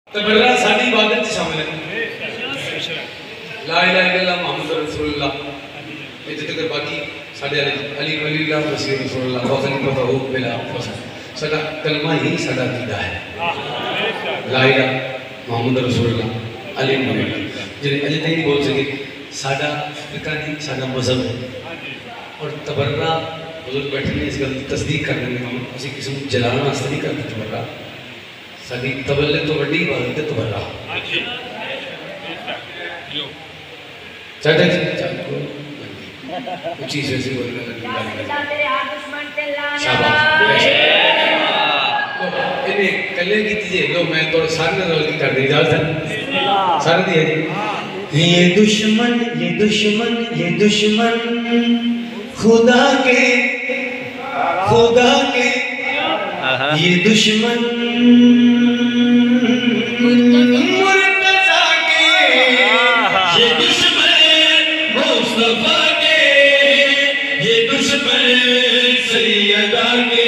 तबर्रा साडी इबादत च शामिल है। ला इलाहा इल्लल्लाह मुहम्मद रसूलुल्लाह इत्थे तक बाकी साडे अली वलील्लाह वसीर रसूलुल्लाह व खलीफतहु बिला फसन साडा कलमा ही साडा अकीदा है। ला इलाहा मुहम्मद रसूलुल्लाह अली वलील्लाह जिन्हें अजे तक नहीं बोल सके साडा फिक्र नहीं साडा मजहब है। और तबर्रा बुजुर्ग बैठे ने इस गल की तस्दीक करने में हम किसी किस्म जलाना वास्ते नहीं करते। तबर्रा साडी तबल्ले तो वड्डी इबादत है। तबर्रा चाचा जी ऊंची से बोलने लगी शाबाश इन्हें कले की चीजें लो मैं तो सारे रोल की कर दी इजाजत है सारे दी है जी। ये दुश्मन खुदा के ये दुश्मन मुर्तज़ा के ये दुश्मन मुस्तफा के ये दुश्मन सैयदा के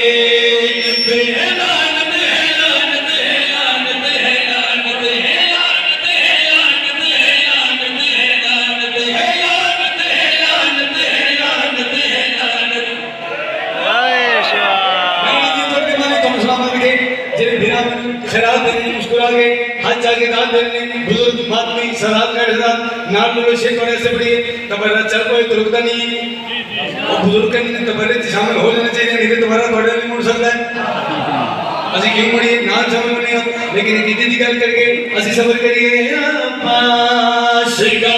बुजुर्ग मातमी सलात का इज़ात नाम लो शेख होने से बड़ी तबर्रा चल कोई तो रुकता नहीं है। और बुजुर्ग के तबर्रे से शामिल हो जाना चाहिए नहीं तो तबर्रा थोड़े नहीं मुड़ सकता है। असी क्यों मुड़ी नाम शामिल नहीं हो लेकिन कितनी दी गल करके असी सबर करिए पास का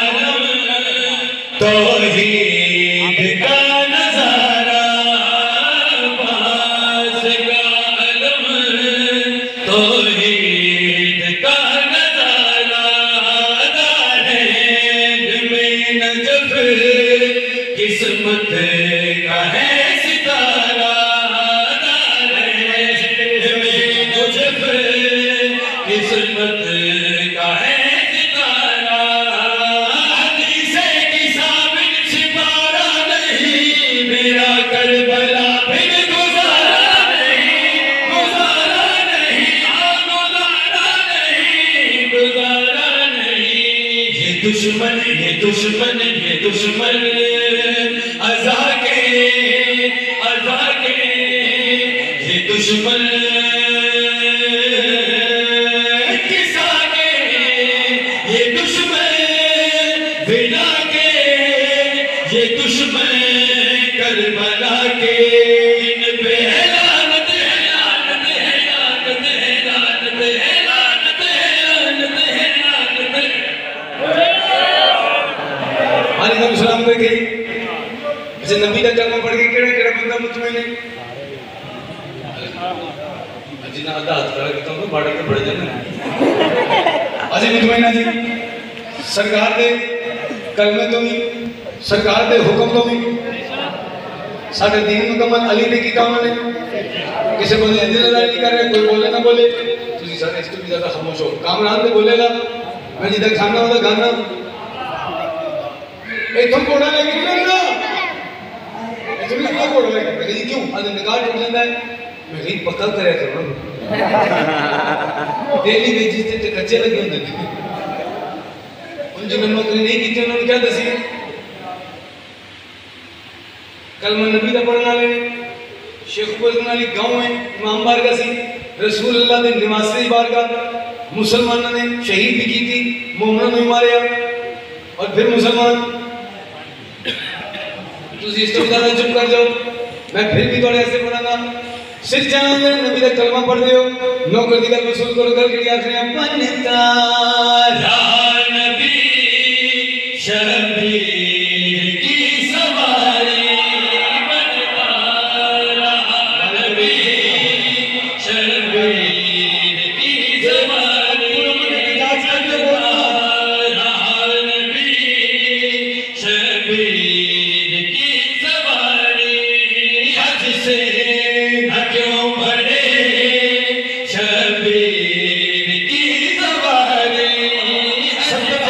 तौहीद का नजारा पास का अलम तौहीद का किस्मत का है सितारा किस्मत का है सितारा हदीसे की साबित सितारा नहीं मेरा करबला फिर गुजारा नहीं गुजारा नहीं ये दुश्मन अज़ा के ये दुश्मन किसा के ये दुश्मन बिना के ये दुश्मन करबला के इन पे लानत है लानत है लानत है लानत है लानत है लानत है लानत है। वालेकुम सलाम करके अच्छा नबी का कलमा पढ़ के केड़ा केड़ा बंदा मुतमईन है अजी ना आधा हाथ खड़ा करता हूं बाड़े के बढ़ जाने अजी मुतमईन जी सरकार दे कलमे तो भी सरकार दे हुक्म तो भी साडे दीन मुकम्मल अली ने कीता उन्होंने किसी को इंतजार नहीं कर रहे कोई बोले ना बोले तुसी सारे इसको भी ज्यादा खामोश हो कामरान ने बोलेगा मैं जिधर खाना होता गाना इथों कोड़ा लेके निकलना इतनी क्या कोड़ा लेके मैं कही क्यों आज निकाल टूट जाता है मैं कही पक्का करे करो डेली वेजेस ते कच्चे लगे होंगे उन जिन्होंने नौकरी नहीं की थी उन्होंने क्या दसी कलमा नबी का पढ़ना ले शेखपुर नाली गांव में इमाम बारगाह सी रसूल अल्लाह दे निवासी बारगाह मुसलमानों ने शहीद भी की थी मोमिनों ने मारे और फिर मुसलमान तुझे इसको ज़्यादा चुप कर जाओ मैं फिर भी थोड़े ऐसे पढ़ाना सिर जाना दे नबी का कलमा पढ़ दियो नौकर दी का वसूल करो कर के आखिर बनता नबी शबीर की सवारी बनता नबी शबीर की सवारी नबी शबीर शबीर की सवारी